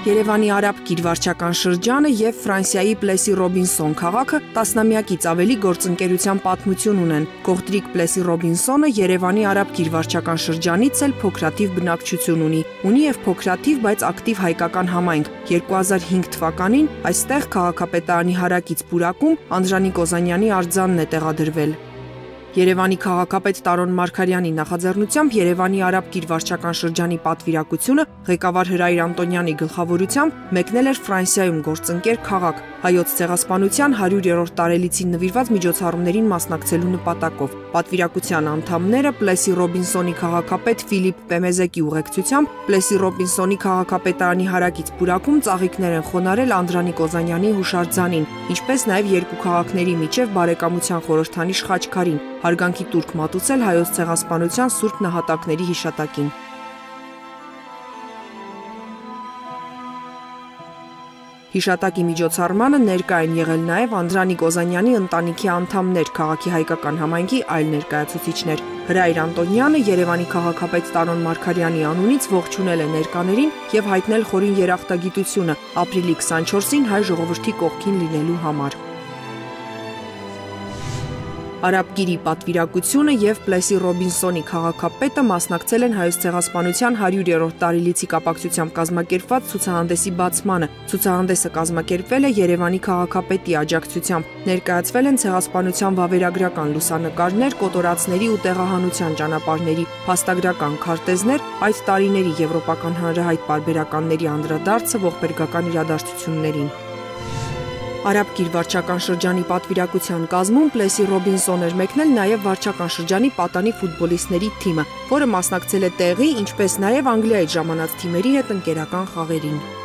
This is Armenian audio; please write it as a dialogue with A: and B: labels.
A: Երևանի Արաբ Կիր վարչական շրջանը եւ Ֆրանսիայի Պլեսի Ռոբինսոն քաղաքը տասնամյակից ավելի գործընկերության պատմություն ունեն։ Գողտրիկ Պլեսի Ռոբինսոնը Երևանի Արաբ Կիր վարչական շրջանից էլ փոքրաթիվ բնակչություն ունի եւ փոքրաթիվ, բայց ակտիվ հայկական համայնք։ 2005 թվականին այստեղ քաղաքապետարանի հարակից պուրակում Անդրանիկ Օզանյանի արձանն է տեղադրվել։ Երևանի քաղաքապետ Տարոն Մարգարյանի նախաձեռնությամբ Երևանի Արաբ Կիր վարչական շրջանի պատվիրակությունը ղեկավար Հրայր Անտոնյանի գլխավորությամբ մեկնել էր Ֆրանսիայում գործընկեր քաղաք հայոց ցեղասպանության 100-րդ տարելիցին նվիրված միջոցառումներին մասնակցելու նպատակով։ Պատվիրակության անդամները Պլեսի Ռոբինսոնի քաղաքապետ Ֆիլիպ Պեմեզեկի ուղեկցությամբ Պլեսի Ռոբինսոնի քաղաքապետարանի հարակից պուրակում ծաղիկներ են խոնարհել Անդրանիկ Օզանյանի հուշարձանին, ինչպես նաև երկու քաղաքների միջև բարեկամության խորհրդանիշ խաչքարին, հարգանքի տուրք մատուցել հայոց ցեղասպանության սուրբ նահատակների հիշատակին։ Հիշատակի միջոցառմանը ներկա են եղել նաև Անդրանիկ Օզանյանի ընտանիքի անդամներ, քաղաքի հայկական համայնքի այլ ներկայացուցիչներ։ Հրայր Անտոնյանը Երևանի քաղաքապետ Տարոն Մարգարյանի անունից ողջունել է ներկաներին եւ հայտնել խորին երախտագիտությունը ապրիլի 24-ին հայ ժողովրդի կողքին լինելու համար։ Արաբ Կիրի պատվիրակությունը եւ Պլեսի Ռոբինսոնի քաղաքապետը մասնակցել են հայոց ցեղասպանության 100-րդ տարելիցի կապակցությամբ կազմակերպված ցուցահանդեսի բացմանը։ Ցուցահանդեսը կազմակերպվել է Երևանի քաղաքապետի աջակցությամբ։ Ներկայացվել են ցեղասպանության վավերագրական լուսանկարներ, կոտորածների ու տեղահանության ճանապարհների, փաստագրական քարտեզներ, այդ տարիների եվրոպական հանրահայտ պարբերականների անդրադարձը ողբերգական իրադարձություններին։ Արաբ Կիր վարչական շրջանի պատվիրակության կազմում Պլեսի Ռոբինսոն էր մեկնել նաև վարչական շրջանի պատանի ֆուտբոլիստների թիմը, որը մասնակցել է տեղի, ինչպես նաև Անգլիայից ժամանած թիմերի հետ ընկերական խաղերին։